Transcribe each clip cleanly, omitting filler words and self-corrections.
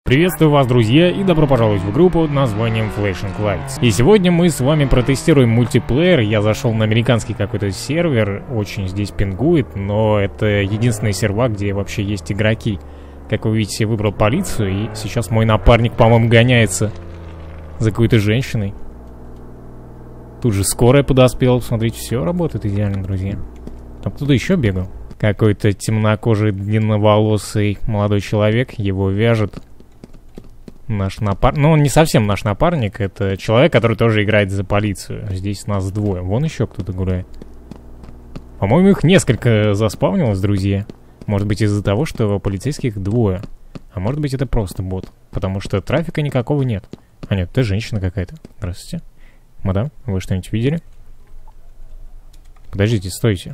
Приветствую вас, друзья, и добро пожаловать в игру под названием Flashing Lights. И сегодня мы с вами протестируем мультиплеер. Я зашел на американский какой-то сервер, очень здесь пингует, но это единственный сервак, где вообще есть игроки. Как вы видите, я выбрал полицию, и сейчас мой напарник, по-моему, гоняется за какой-то женщиной. Тут же скорая подоспела, смотрите, все работает идеально, друзья. Там кто-то еще бегал. Какой-то темнокожий, длинноволосый молодой человек, его вяжет наш напарник. Ну, он не совсем наш напарник, это человек, который тоже играет за полицию. Здесь нас двое, вон еще кто-то гуляет. По-моему, их несколько заспавнилось, друзья. Может быть, из-за того, что полицейских двое. А может быть, это просто бот, потому что трафика никакого нет. А нет, это женщина какая-то. Здравствуйте. Мадам, вы что-нибудь видели? Подождите, стойте.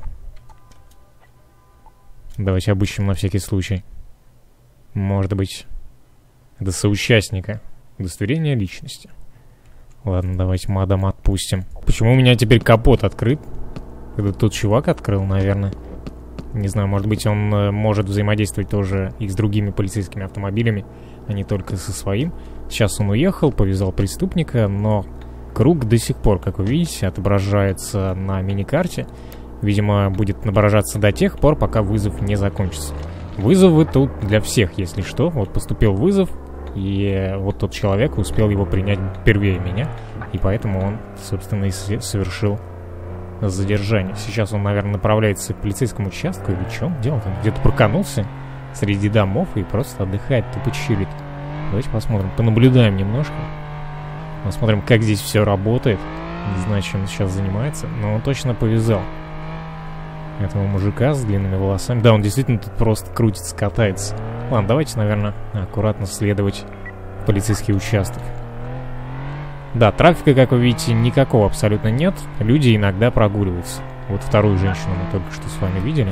Давайте обыщем на всякий случай. Может быть, это соучастника. Удостоверение личности. Ладно, давайте мадам отпустим. Почему у меня теперь капот открыт? Это тот чувак открыл, наверное. Не знаю, может быть, он может взаимодействовать тоже и с другими полицейскими автомобилями, а не только со своим. Сейчас он уехал, повязал преступника, но круг до сих пор, как вы видите, отображается на миникарте. Видимо, будет отображаться до тех пор, пока вызов не закончится. Вызовы тут для всех, если что. Вот поступил вызов, и вот тот человек успел его принять первее меня, и поэтому он, собственно, и совершил задержание. Сейчас он, наверное, направляется к полицейскому участку, или что он делает? Он где-то проканулся среди домов и просто отдыхает, тупо чилит. Давайте посмотрим, понаблюдаем немножко. Посмотрим, как здесь все работает. Не знаю, чем он сейчас занимается, но он точно повязал этого мужика с длинными волосами. Да, он действительно тут просто крутится, катается. Ладно, давайте, наверное, аккуратно следовать в полицейский участок. Да, трафика, как вы видите, никакого абсолютно нет. Люди иногда прогуливаются. Вот вторую женщину мы только что с вами видели.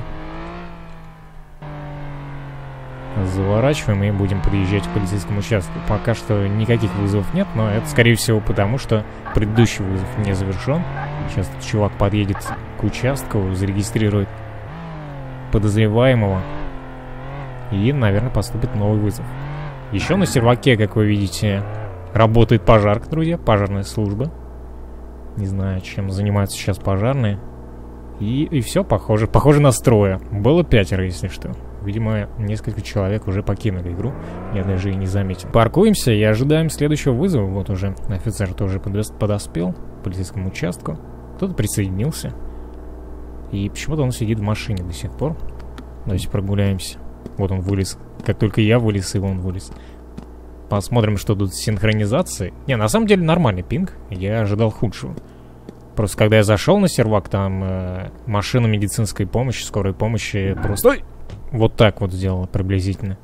Заворачиваем и будем подъезжать к полицейскому участку. Пока что никаких вызовов нет, но это, скорее всего, потому что предыдущий вызов не завершен. Сейчас этот чувак подъедет к участку, зарегистрирует подозреваемого. И, наверное, поступит новый вызов. Еще на серваке, как вы видите, работает пожарка, друзья, пожарная служба. Не знаю, чем занимаются сейчас пожарные. И все, похоже на строя. Было 5, если что. Видимо, несколько человек уже покинули игру. Я даже и не заметил. Паркуемся и ожидаем следующего вызова. Вот уже офицер тоже подоспел к полицейскому участку. Кто-то присоединился. И почему-то он сидит в машине до сих пор. Давайте прогуляемся. Вот он вылез. Как только я вылез, и он вылез. Посмотрим, что тут с синхронизацией. Не, на самом деле нормальный пинг. Я ожидал худшего. Просто когда я зашел на сервак, там машина медицинской помощи, скорой помощи просто... Ой! Вот так вот сделала приблизительно.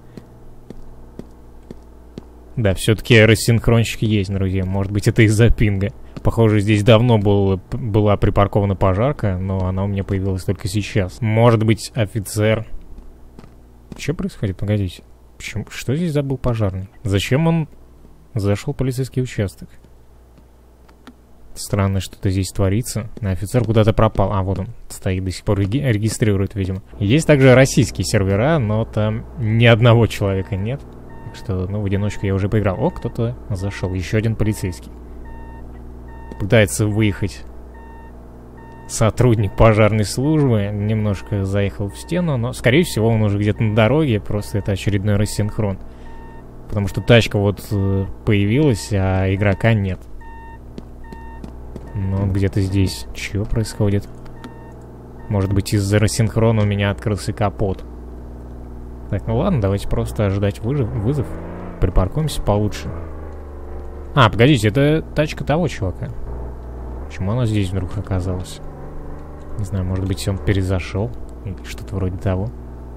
Да, все-таки рассинхронщики есть, друзья. Может быть, это из-за пинга. Похоже, здесь давно была припаркована пожарка, но она у меня появилась только сейчас. Может быть, офицер... Что происходит? Погодите. Почему? Что здесь забыл пожарный? Зачем он зашел в полицейский участок? Странно, что-то здесь творится. Офицер куда-то пропал. А, вот он стоит до сих пор, регистрирует, видимо. Есть также российские сервера, но там ни одного человека нет. Так что, ну, в одиночку я уже поиграл. О, кто-то зашел. Еще один полицейский. Пытается выехать сотрудник пожарной службы. Немножко заехал в стену, но, скорее всего, он уже где-то на дороге. Просто это очередной рассинхрон. Потому что тачка вот появилась, а игрока нет. Но он где-то здесь. Чего происходит? Может быть, из-за рассинхрона у меня открылся капот. Так, ну ладно, давайте просто ожидать вызов. Припаркуемся получше. А, погодите, это тачка того чувака. Почему она здесь вдруг оказалась? Не знаю, может быть, он перезашел. Или что-то вроде того.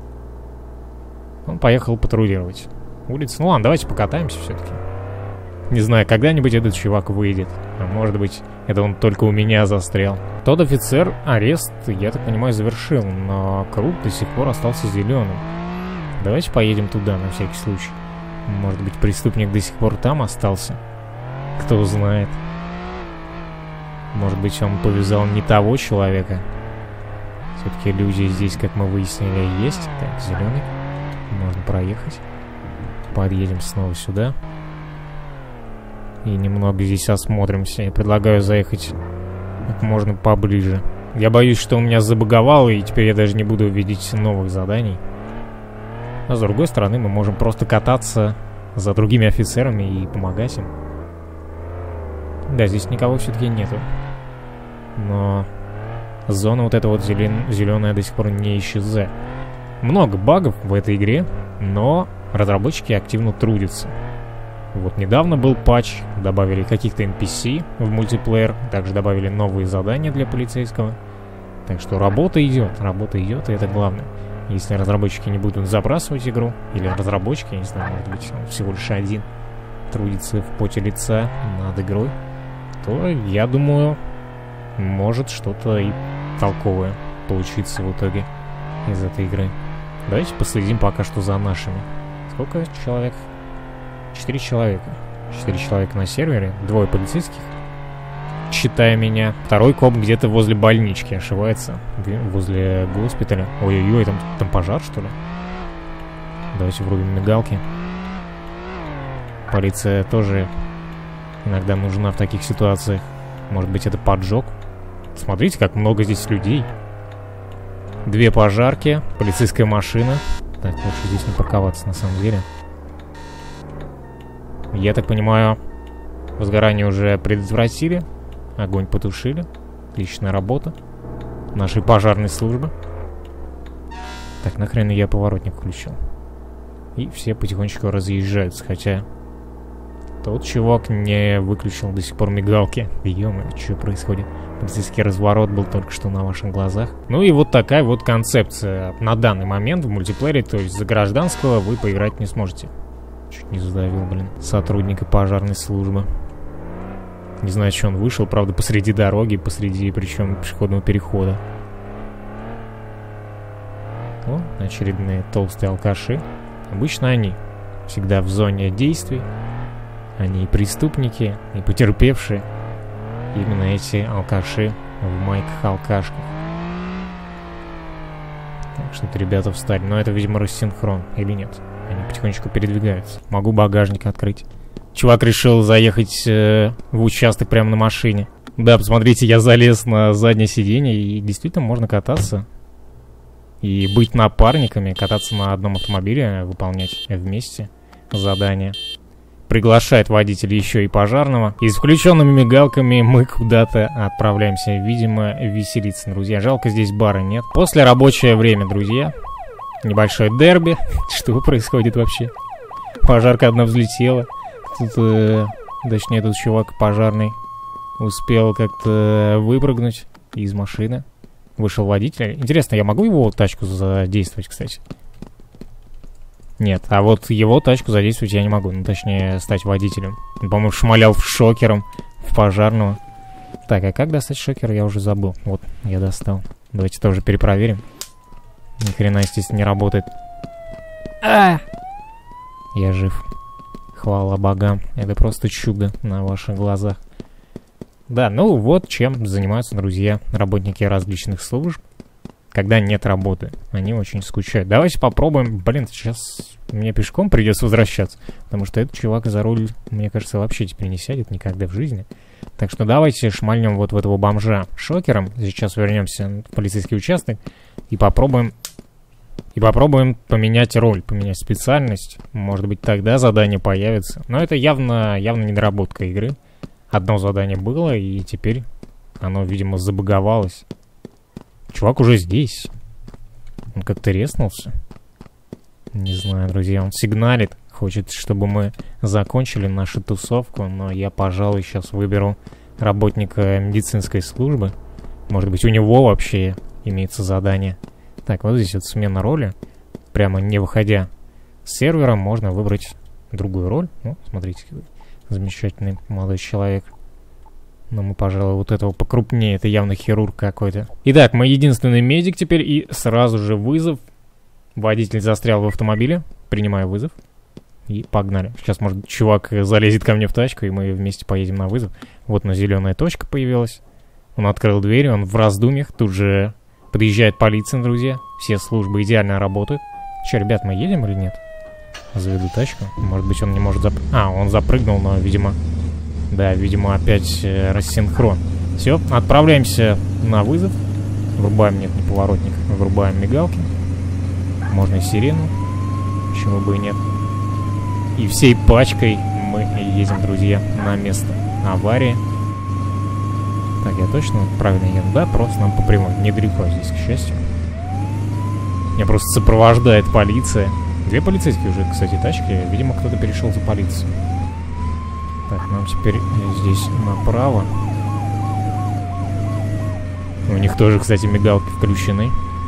Он поехал патрулировать улицу. Ну ладно, давайте покатаемся все-таки. Не знаю, когда-нибудь этот чувак выйдет. А может быть, это он только у меня застрял. Тот офицер арест, я так понимаю, завершил, но круг до сих пор остался зеленым. Давайте поедем туда на всякий случай. Может быть, преступник до сих пор там остался. Кто знает. Может быть, он повязал не того человека. Все-таки люди здесь, как мы выяснили, есть. Так, зеленый. Можно проехать. подъедем снова сюда. И немного здесь осмотримся. Я предлагаю заехать как можно поближе. Я боюсь, что у меня забаговало, и теперь я даже не буду видеть новых заданий. А с другой стороны, мы можем просто кататься за другими офицерами и помогать им. Да, здесь никого все-таки нету. Но зона вот эта вот зеленая до сих пор не исчезает. Много багов в этой игре, но разработчики активно трудятся. Вот недавно был патч, добавили каких-то NPC в мультиплеер, также добавили новые задания для полицейского. Так что работа идет, и это главное. Если разработчики не будут забрасывать игру, или разработчики, я не знаю, может быть, всего лишь один трудится в поте лица над игрой, то, я думаю, может что-то и толковое получиться в итоге из этой игры. Давайте последим пока что за нашими. Сколько человек? 4 человека. 4 человека на сервере, 2 полицейских, считая меня. Второй коп где-то возле больнички ошивается, возле госпиталя. Ой-ой-ой, там пожар, что ли? Давайте врубим мигалки. Полиция тоже иногда нужна в таких ситуациях. Может быть, это поджог? Смотрите, как много здесь людей. 2 пожарки, полицейская машина. Так, лучше здесь не парковаться, на самом деле. Я так понимаю, возгорание уже предотвратили. Огонь потушили. Отличная работа нашей пожарной службы. Так, нахрен я поворотник включил. И все потихонечку разъезжаются, хотя тот чувак не выключил до сих пор мигалки. Ё-моё, что происходит? Полицейский разворот был только что на ваших глазах. Ну и вот такая вот концепция на данный момент в мультиплеере. То есть за гражданского вы поиграть не сможете. Чуть не задавил, блин, сотрудника пожарной службы. Не знаю, что он вышел, правда, посреди дороги, посреди, причем, пешеходного перехода. О, очередные толстые алкаши. Обычно они всегда в зоне действий. Они и преступники, и потерпевшие. Именно эти алкаши в майках-алкашках. Так, что-то ребята встали. Но это, видимо, рассинхрон, или нет? Они потихонечку передвигаются. Могу багажник открыть. Чувак решил заехать в участок прямо на машине. Да, посмотрите, я залез на заднее сиденье, и действительно можно кататься. И быть напарниками, кататься на одном автомобиле, выполнять вместе задания. Приглашает водитель еще и пожарного. И с включенными мигалками мы куда-то отправляемся, видимо, веселиться, друзья. Жалко, здесь бара нет. После рабочее время, друзья. Небольшое дерби. Что происходит вообще? Пожарка одна взлетела. Тут, точнее, тут чувак пожарный успел как-то выпрыгнуть из машины. Вышел водитель. Интересно, я могу его тачку задействовать, кстати? Нет, а вот его тачку задействовать я не могу. Ну, точнее, стать водителем. Он, по-моему, шмалял шокером в пожарного. Так, а как достать шокер, я уже забыл. Вот, я достал. Давайте тоже перепроверим. Ни хрена, естественно, не работает. Я жив. Хвала богам. Это просто чудо на ваших глазах. Да, ну вот чем занимаются, друзья, работники различных служб. Когда нет работы. Они очень скучают. Давайте попробуем. Блин, сейчас мне пешком придется возвращаться. Потому что этот чувак за руль, мне кажется, вообще теперь не сядет никогда в жизни. Так что давайте шмальнем вот в этого бомжа шокером. Сейчас вернемся в полицейский участок. И попробуем поменять роль, поменять специальность. Может быть, тогда задание появится. Но это явно недоработка игры. Одно задание было, и теперь оно, видимо, забаговалось. Чувак уже здесь. Он как-то резнулся. Не знаю, друзья, он сигналит. Хочет, чтобы мы закончили нашу тусовку. Но я, пожалуй, сейчас выберу работника медицинской службы. Может быть, у него вообще имеется задание. Так, вот здесь вот смена роли. Прямо не выходя с сервера, можно выбрать другую роль. Ну, смотрите, какой замечательный молодой человек. Но мы, пожалуй, вот этого покрупнее. Это явно хирург какой-то. Итак, мы единственный медик теперь. И сразу же вызов. Водитель застрял в автомобиле. Принимаю вызов. И погнали. Сейчас, может, чувак залезет ко мне в тачку, и мы вместе поедем на вызов. Вот, но зеленая точка появилась. Он открыл дверь, он в раздумьях. Тут же подъезжает полиция, друзья. Все службы идеально работают. Че, ребят, мы едем или нет? заведу тачку. Может быть, он не может он запрыгнул, но, видимо... Да, видимо, опять рассинхрон. Все, отправляемся на вызов. Врубаем, нет, не поворотник. Врубаем мигалки. Можно и сирену. Почему бы и нет. И всей пачкой мы едем, друзья, на место аварии. Так, я точно правильно еду? Да, просто нам по прямой. Недалеко здесь, к счастью. Меня просто сопровождает полиция. 2 полицейские уже, кстати, тачки. Видимо, кто-то перешел за полицию. Так, нам теперь здесь направо. У них тоже, кстати, мигалки включены.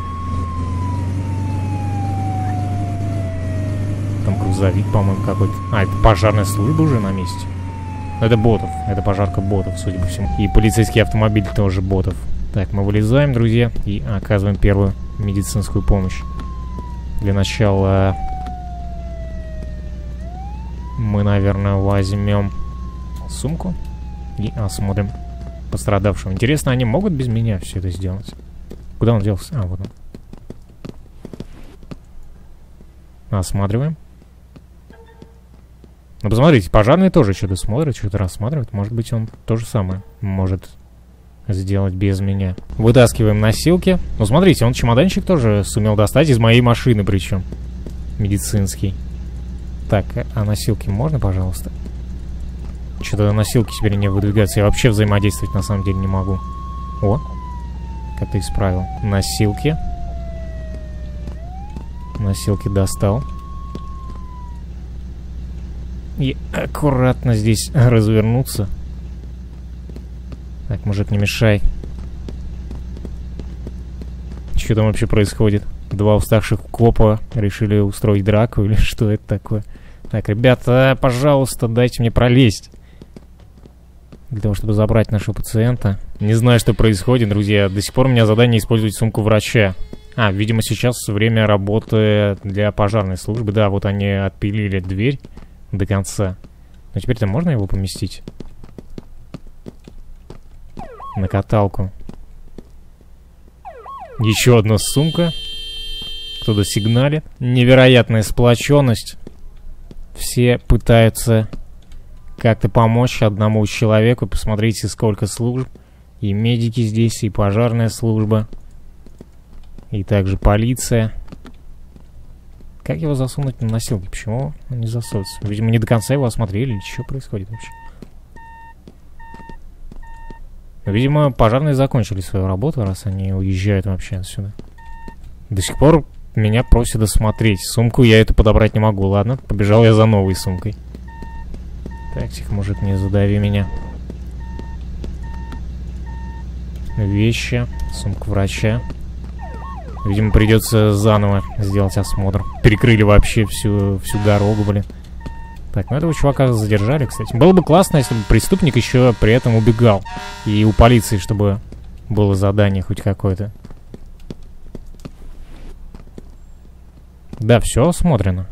Там грузовик, по-моему, какой-то. Это пожарная служба уже на месте. Это ботов. Это пожарка ботов, судя по всему. И полицейский автомобиль тоже ботов. Так, мы вылезаем, друзья, и оказываем первую медицинскую помощь. Для начала мы, наверное, возьмем сумку и осмотрим пострадавшего. Интересно, они могут без меня все это сделать? Куда он делся? Вот он. Осматриваем. Ну, посмотрите, пожарные тоже что-то смотрят, что-то рассматривают. Может быть, он то же самое может сделать без меня. Вытаскиваем носилки. Ну, смотрите, он чемоданчик тоже сумел достать из моей машины, причем. Медицинский. Так, а носилки можно, пожалуйста? Что-то носилки теперь не выдвигаются. Я вообще взаимодействовать на самом деле не могу. О, как-то исправил. Носилки. Носилки достал. И аккуратно здесь развернуться. Так, мужик, не мешай. Что там вообще происходит? 2 уставших копа решили устроить драку или что это такое? Так, ребята, пожалуйста, дайте мне пролезть. Для того, чтобы забрать нашего пациента. Не знаю, что происходит, друзья. До сих пор у меня задание использовать сумку врача. Видимо, сейчас время работы для пожарной службы. Да, вот они отпилили дверь до конца. Но теперь-то можно его поместить? На каталку. Еще одна сумка. Кто-то сигналит. Невероятная сплоченность. Все пытаются как-то помочь одному человеку. Посмотрите, сколько служб. И медики здесь, и пожарная служба. И также полиция. Как его засунуть на носилки? Почему он не засунулся? Видимо, не до конца его осмотрели. Или что происходит вообще? Видимо, пожарные закончили свою работу, раз они уезжают вообще отсюда. До сих пор меня просят досмотреть. Сумку я эту подобрать не могу. Ладно, побежал я за новой сумкой. Так, тихо, мужик, не задави меня. Вещи. Сумка врача. Видимо, придется заново сделать осмотр. Перекрыли вообще всю дорогу, блин. Так, ну этого чувака задержали, кстати. Было бы классно, если бы преступник еще при этом убегал. И у полиции, чтобы было задание хоть какое-то. Да, все осмотрено.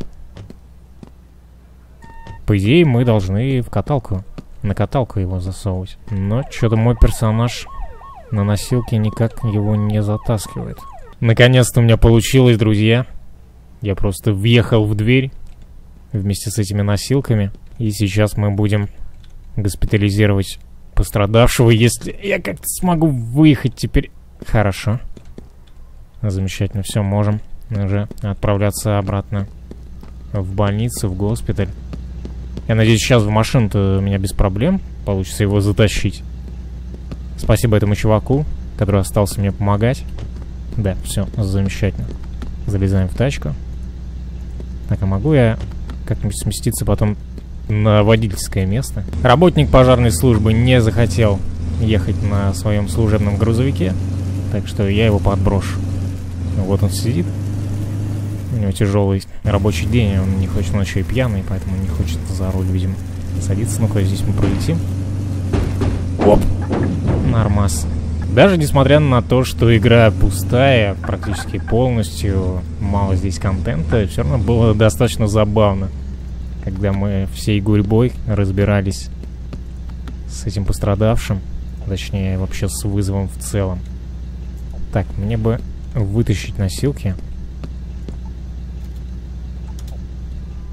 По идее, мы должны в каталку. На каталку его засовывать. Но что-то мой персонаж на носилке никак его не затаскивает. Наконец-то у меня получилось, друзья. Я просто въехал в дверь вместе с этими носилками. И сейчас мы будем госпитализировать пострадавшего, если я как-то смогу выехать теперь. Хорошо. Замечательно, все, можем уже отправляться обратно в больницу, в госпиталь. Я надеюсь, сейчас в машину-то у меня без проблем получится его затащить. Спасибо этому чуваку, который остался мне помогать. Да, все, замечательно. Залезаем в тачку. Так, а могу я как-нибудь сместиться потом на водительское место? Работник пожарной службы не захотел ехать на своем служебном грузовике, так что я его подброшу. Вот он сидит. У него тяжелый рабочий день, он не хочет, он еще и пьяный, поэтому не хочет за руль, видимо, садиться. Ну-ка, здесь мы пролетим. Оп! Нормас. Даже несмотря на то, что игра пустая, практически полностью, мало здесь контента, все равно было достаточно забавно, когда мы всей гурьбой разбирались с этим пострадавшим, точнее, вообще с вызовом в целом. Так, мне бы вытащить носилки.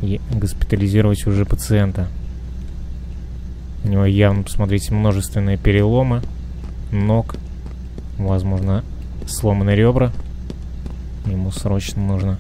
и госпитализировать уже пациента. У него явно, посмотрите, множественные переломы ног, возможно, сломаны ребра. Ему срочно нужно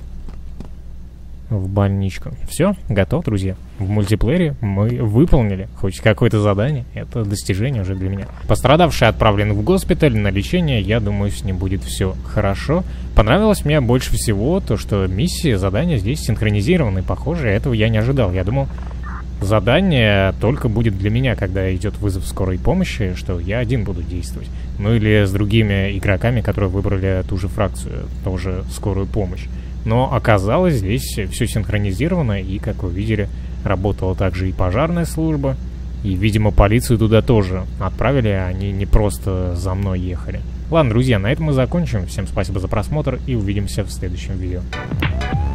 в больничку. Все, готов, друзья. В мультиплеере мы выполнили хоть какое-то задание. Это достижение уже для меня. Пострадавший отправлен в госпиталь на лечение. Я думаю, с ним будет все хорошо. Понравилось мне больше всего то, что миссии, задания здесь синхронизированы. Похоже, этого я не ожидал. Я думал, задание только будет для меня, когда идет вызов скорой помощи, что я один буду действовать. Ну или с другими игроками, которые выбрали ту же фракцию, тоже скорую помощь. Но оказалось, здесь все синхронизировано, и, как вы видели, работала также и пожарная служба, и, видимо, полицию туда тоже отправили, они не просто за мной ехали. Ладно, друзья, на этом мы закончим. Всем спасибо за просмотр, и увидимся в следующем видео.